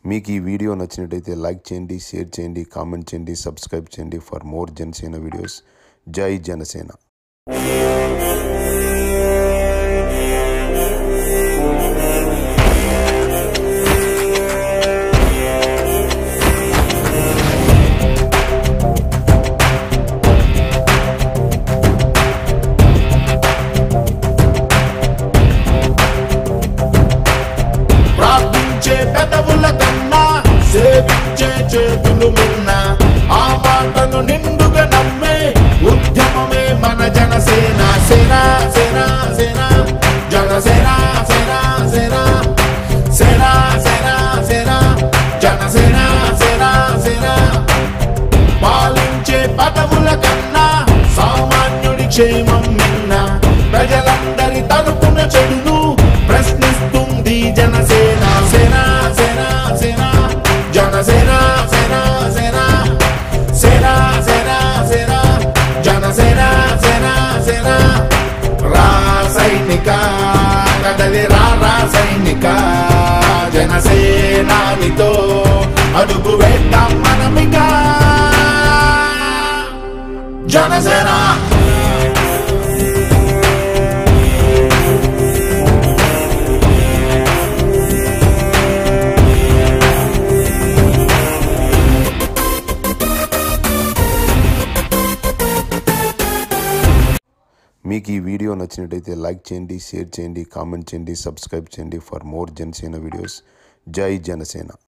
మీకు ఈ వీడియో నచ్చినట్లయితే లైక్ చేయండి, షేర్ చేయండి, కామెంట్ చేయండి, సబ్స్క్రైబ్ చేయండి ఫర్ మోర్ జనసేన వీడియోస్. జై జనసేన. సేవించే చేతులు మిన్న ఆ మాటను నిండుగా నమ్మే ఉద్యమమే మన జనసేన. సేన సేన సేన జనసేన సేన సేన సేన సేన సేన జనసేన సేన సేన. పాలించే పదవుల కన్నా సామాన్యుడి క్షేమం మిన్న ప్రజలందరి తరపున చెడును ప్రశ్నిస్తుంది జనసేన. సేన సేన సేన జనసేన సేన సేన సేన సేన సేన జనసేన సేన సేన. రాసైనిక కదలి రాసైనిక జనసేనానితో అడుగు వేద్దాం మనమిక. జనసేన మీకు ఈ వీడియో నచ్చినట్లయితే లైక్ చేయండి, షేర్ చేయండి, కామెంట్ చేయండి, సబ్స్క్రైబ్ చేయండి ఫర్ మోర్ జనసేన వీడియోస్. జై జనసేన.